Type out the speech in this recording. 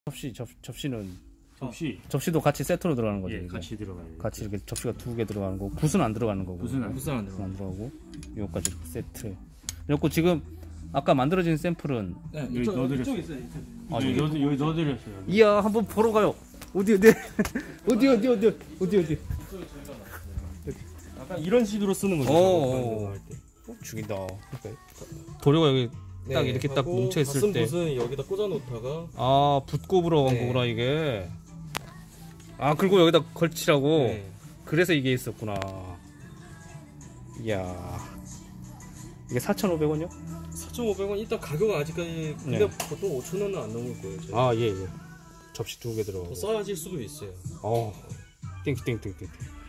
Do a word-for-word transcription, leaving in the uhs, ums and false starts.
접시 접, 접시는 접시 접시도 같이 세트로 들어가는 거죠. 예, 이거. 같이 들어가요. 같이 이렇게 접시가 두 개 들어가는 거고 붓은 안 들어가는 거고. 붓은 안, 붓은 안 들어가. 안 들어가고 요거까지 이렇게 세트. 그리고 지금 아까 만들어진 샘플은 네, 여기 이쪽, 넣어드렸어요. 이쪽 있어요. 이쪽. 아, 여기, 이게- 넣어, 여기 넣어드렸어요. 여기. 이야 한번 보러 가요. 어디 어디 어디 어디 어디 어디 어디 약간 이런 식으로 쓰는 거죠. 오. 할 때. 어, 죽인다. 도료가 여기 딱 네, 이렇게 딱 하고 뭉쳐 있을 가슴 때. 붓은 여기다 꽂아 놓다가 아, 붓 꼽으러 간 네. 거구나 이게. 아, 그리고 여기다 걸치라고. 네. 그래서 이게 있었구나. 이야. 이게 사천오백 원이요? 사천오백 원 일단 가격은 아직까지 근데 네. 보통 오천 원은 안 넘을 거예요. 저희. 아, 예, 예. 접시 두 개 더 들어가고. 싸질 수도 있어요. 어. 땡땡땡땡.